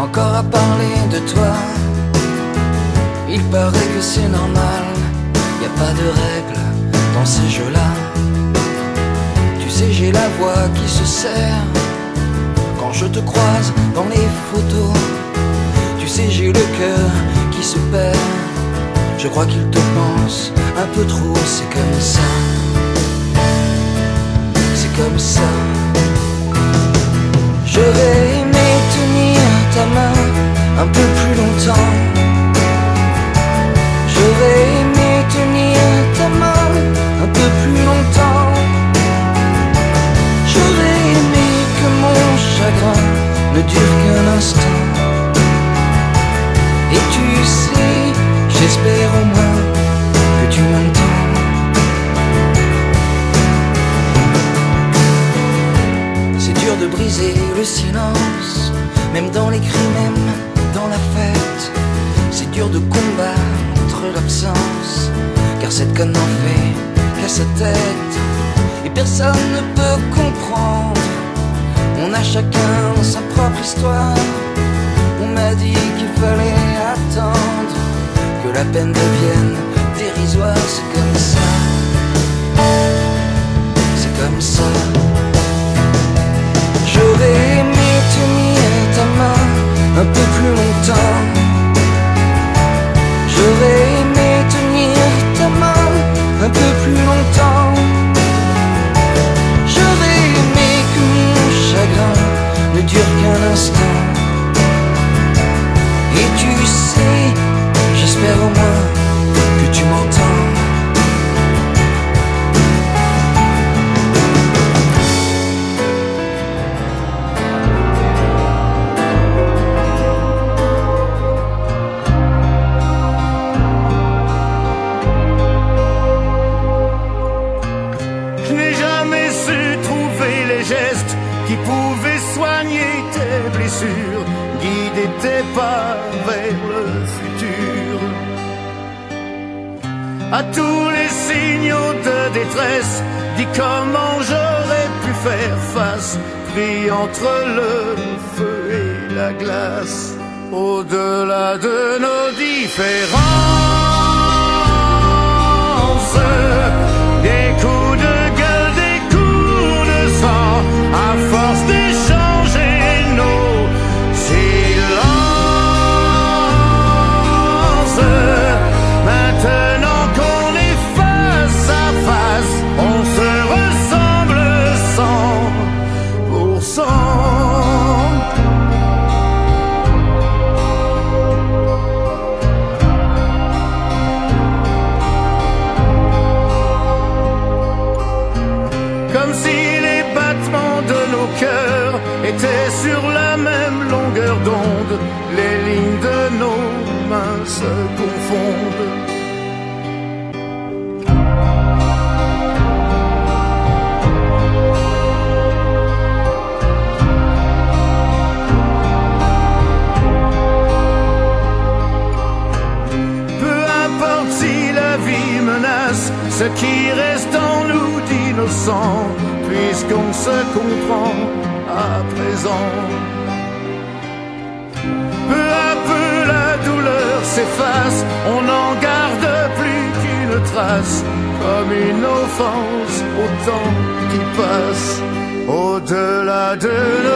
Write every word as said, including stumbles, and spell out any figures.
encore à parler de toi. Il paraît que c'est normal, y a pas de règles dans ces jeux-là. Tu sais, j'ai la voix qui se serre quand je te croise dans les photos. Tu sais, j'ai le cœur qui se perd, je crois qu'il te pense un peu trop. C'est comme ça, c'est comme ça. Je vais aimer tenir ta main un peu plus longtemps. Je vais aimer tenir ta main un peu plus longtemps. J'aurais aimé que mon chagrin ne dure qu'un instant. Et tu sais, j'espère au moins que tu m'entends. C'est dur de briser le silence, même dans les cris, même dans la fête. C'est dur de combattre l'absence, car cette conne n'en fait qu'à sa tête. Et personne ne peut comprendre, on a chacun sa propre histoire. On m'a dit qu'il fallait attendre que la peine devienne dérisoire. C'est comme ça, c'est comme ça. J'aurais aimé tenir ta main un peu plus longtemps. J'aurais aimé tenir ta main un peu plus longtemps. J'aurais aimé que mon chagrin ne dure qu'un instant. Et tu sais, j'espère au moins que tu m'entends. Je n'ai jamais su trouver les gestes qui pouvaient soigner tes blessures, guider tes pas vers le futur. À tous les signaux de détresse, dis comment j'aurais pu faire face, pris entre le feu et la glace. Au-delà de nos différences, des coups de gueule, des coups de sang, à force d'échanger nos silences. Maintenant qu'on est face à face, on se ressemble cent pour cent. Comme si les battements de nos cœurs étaient sur la même longueur d'onde, les lignes de nos mains se confondent. Peu importe si la vie menace ce qui reste en nous d'innocent, puisqu'on se comprend à présent. Peu à peu la douleur s'efface, on n'en garde plus qu'une trace, comme une offense au temps qui passe. Au-delà de